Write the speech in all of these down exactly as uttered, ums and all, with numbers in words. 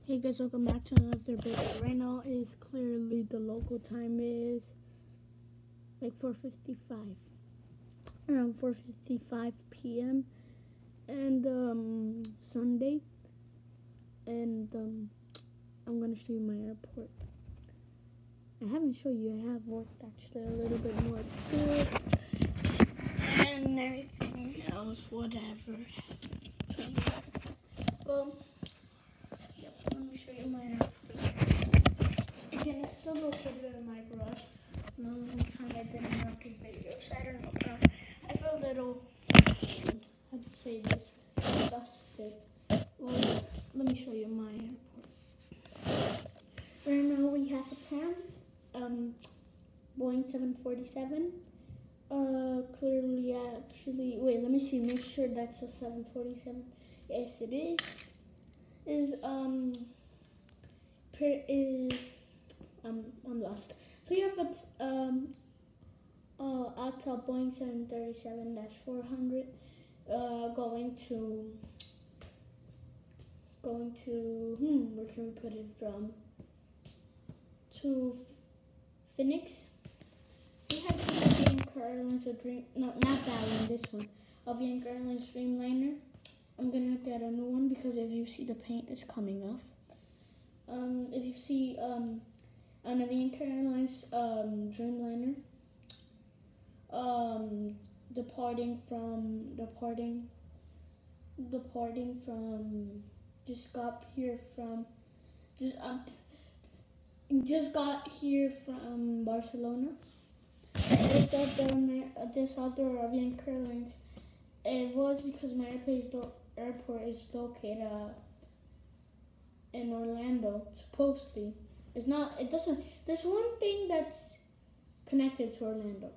Hey guys, welcome back to another video. Right now is clearly the local time is like four fifty-five, around four fifty-five p m and um, Sunday, and um, I'm gonna show you my airport. I haven't shown you. I have worked actually a little bit more good and everything else, whatever. Well. Let me show you my airport. Again, it's still located in my garage. The only time I didn't work in videos, I don't know. Uh, I feel a little, how to say this, disgusted. Well, let me show you my airport. Right now we have a ten, um, Boeing seven forty-seven. Uh, clearly, actually, wait, let me see, make sure that's a seven forty-seven. Yes, it is. Is um per is um I'm lost. So you have a um uh Alta Boeing seven thirty-seven dash four hundred uh going to going to hmm where can we put it from? To Phoenix. We have Avianca Airlines a dream no not that one, this one. Avianca Airlines Dreamliner. I'm gonna get a new one because if you see the paint is coming off. Um, if you see um, an Avianca Airlines um, Dreamliner um, departing from departing departing from just got here from just um just got here from Barcelona. This other this other Avianca Airlines. It was because my airport is located uh, in Orlando, supposedly. It's not, it doesn't, there's one thing that's connected to Orlando.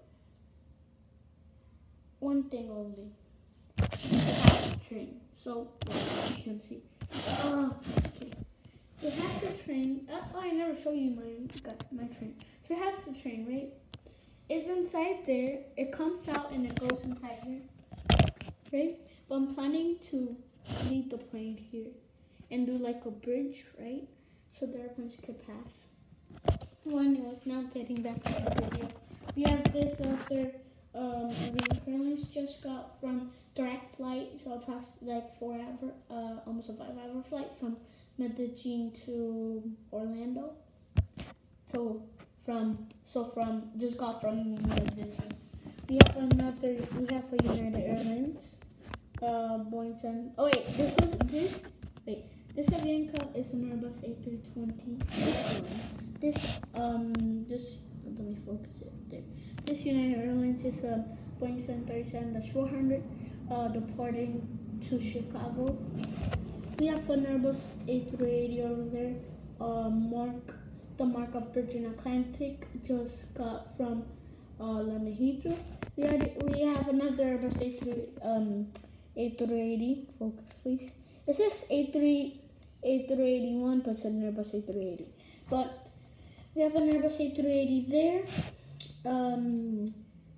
One thing only. The train. So, well, you can see. Uh, okay. It has the train. Uh, oh, I never show you my, my train. So it has the train, right? It's inside there. It comes out and it goes inside here. Right? But I'm planning to leave the plane here and do like a bridge, right? So the airplanes could pass. Well, anyways, now getting back to the video. We have this other um, Avianca Airlines just got from direct flight, so it passed like four hour, uh, almost a five hour flight from Medellin to Orlando. So from, so from, just got from Medellin. We have another, we have a United Airlines. Uh, Boeing seven. Oh wait, this was this. Wait, this Avianca is an Airbus A three twenty. This um, this. Let me focus it there. This United Airlines is a Boeing seven thirty-seven dash four hundred, uh, departing to Chicago. We have an Airbus A three eighty over there. Uh, mark the mark of Virgin Atlantic just got from uh, London Heathrow. We had we have another Airbus A three um. A three eighty, focus please. It says A three, A three eighty-one, but it's an Airbus A three eighty. But we have an Airbus A three eighty there. Um,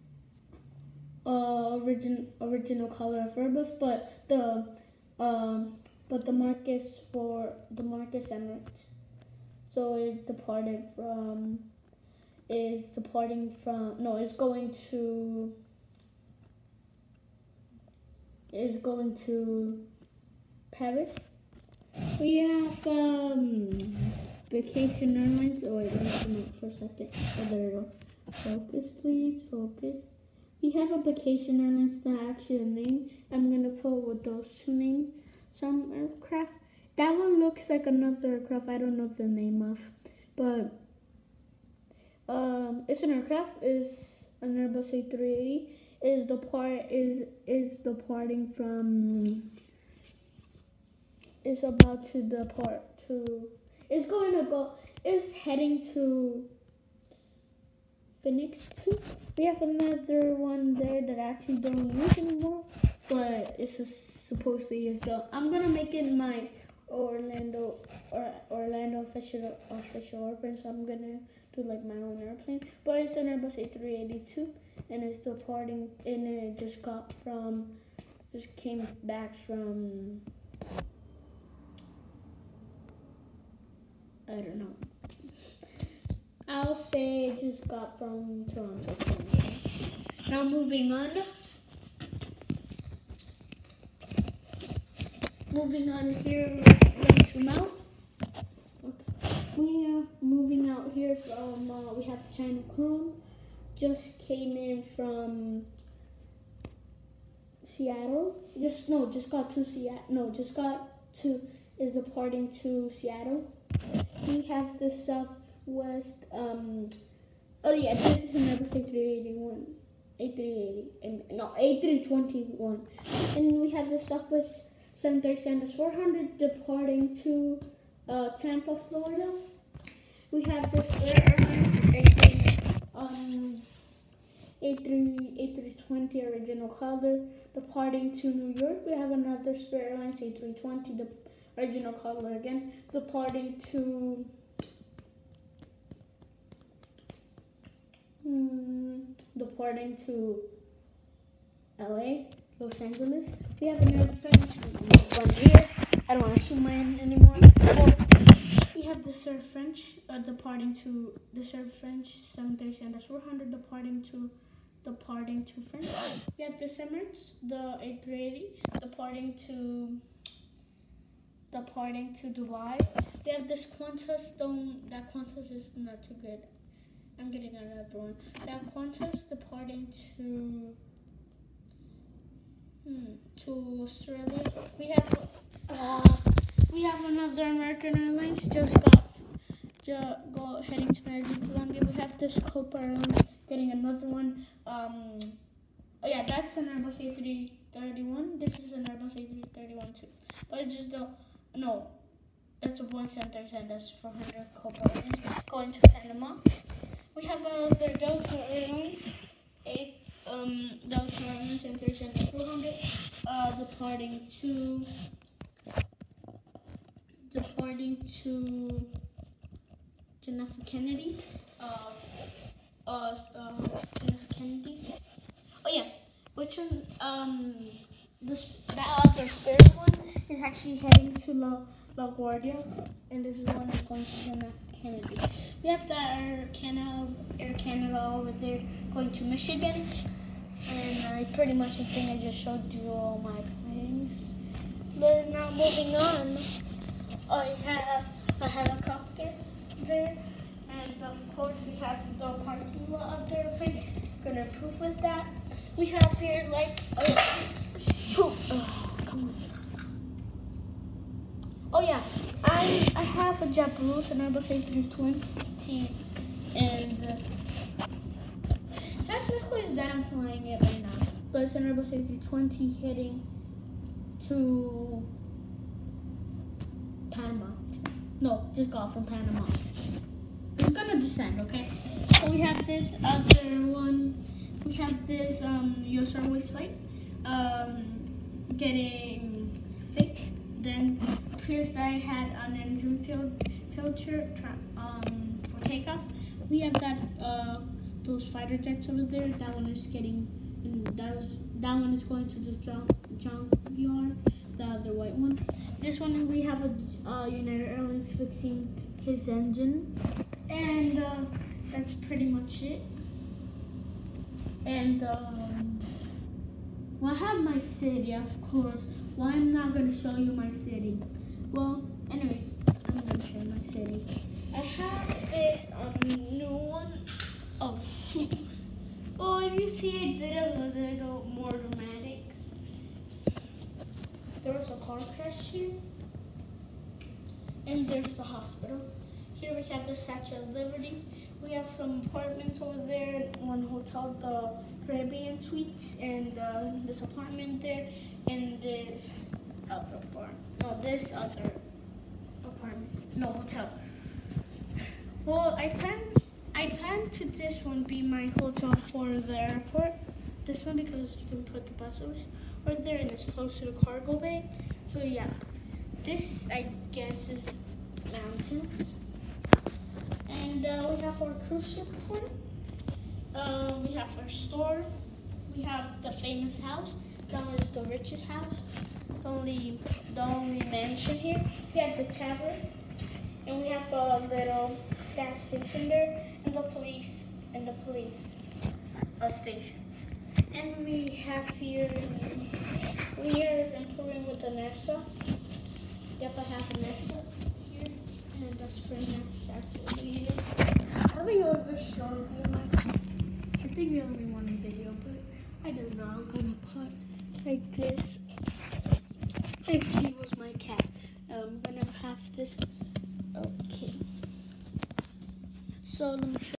uh, origin, original color of Airbus, but the um, but the mark is for the mark is Emirates. So it departed from is departing from no, it's going to. is going to Paris. We have um, Vacation Airlines. Oh wait, let me come out for a second. Oh, there we go. Focus, please, focus. We have a Vacation Airlines, not actually a name. I'm gonna put with those two names. Some aircraft. That one looks like another aircraft. I don't know the name of, but um, it's an aircraft. It's an Airbus A three eighty. Is the part is is departing from is about to depart to is going to go is heading to Phoenix too. We have another one there that I actually don't use anymore, but it's just supposedly is the I'm gonna make it my Orlando or Orlando official official airplane, so I'm gonna do like my own airplane. But it's an Airbus A three eighty-two. And it's departing, and it just got from, just came back from I don't know. I'll say it just got from Toronto, Canada. Now moving on. Moving on here, let's zoom out. Okay. We are moving out here from, uh, we have China Clone. Just came in from Seattle. Just, no, just got to Seattle. No, just got to, is departing to Seattle. We have the Southwest, um, oh yeah, this is an Airbus A three eighty-one. A three eighty, and no, A three twenty-one. And we have the Southwest seven thirty-seven four hundred departing to uh, Tampa, Florida. We have this Spirit Airlines um, A three twenty original color departing to New York. We have another Spirit Airlines A three twenty, the original color again, departing to hmm, departing to L A. Los Angeles. We have another French one here. I don't want to zoom in anymore. Oh, we have the Sir French uh, departing to the Sir French seven thirty-seven four hundred departing to departing to France. We have the Emirates, the A three eighty departing to departing to Dubai. We have this Qantas. Don't that Qantas is not too good. I'm getting another one. That Qantas departing to. Hmm, to Australia. We have uh, we have another American Airlines just got just go heading to Medellin, Colombia. We have this Copa Airlines getting another one. Um, oh yeah, that's an Airbus A three thirty-one. This is an Airbus A three thirty-one too. But it's just the no, that's a Boeing seven thirty-seven. That's four hundred Copa Airlines going to Panama. We have another Delta Airlines. A Um, Delta Airlines seven thirty-seven four hundred uh, departing to departing to John F. Kennedy. Uh, uh, uh, John F. Kennedy. Oh yeah, which one? Um, this that other Spirit one is actually heading to La LaGuardia, and this is one that's going to John F. Kennedy. We have the Air Canada, Air Canada over there going to Michigan. And I pretty much think I just showed you all my planes. But now moving on, I have a helicopter there. And of course we have the parking lot of the airplane. Gonna improve with that. We have here like, oh, shoot. Oh, come on. Oh yeah, I, I have a JetBlue, an Airbus A three twenty, and uh, technically it's that I'm flying it right now, but it's an Airbus A three twenty heading to Panama. No, just got from Panama. It's gonna descend, okay? So we have this other one. We have this um, U S Airways flight um, getting fixed. Then appears that I had an engine field filter um, for takeoff. We have that. Uh, Those fighter jets over there, that one is getting, that, was, that one is going to the junk, junkyard, the other white one. This one, we have a uh, United Airlines fixing his engine, and uh, that's pretty much it. And um, well, I have my city, of course. Well, I'm not going to show you my city. Well, anyways, I'm going to show you my city. I have this um, new one. Oh, shoot. Well, if you see, I did it a little more dramatic. There was a car crash here. And there's the hospital. Here we have the Statue of Liberty. We have some apartments over there. One hotel, the Caribbean Suites, and uh, this apartment there, and this other apartment. No, this other apartment. No, hotel. Well, I plan. I plan to this one be my hotel for the airport. This one because you can put the buses right there and it's close to the cargo bay. So yeah, this I guess is mountains. And uh, we have our cruise ship port. Uh, we have our store. We have the famous house. That one is the richest house. The only, the only mansion here. We have the tavern. and we have a little gas station there, and the police, and the police uh, station. And we have here, we are improving with the NASA. Yep, I have a NASA here, and the spring actually here. Have I ever shown you my cat? I think we only one video, but I don't know. I'm gonna put like this. If she was my cat, I'm gonna have this. Okay. So let me show.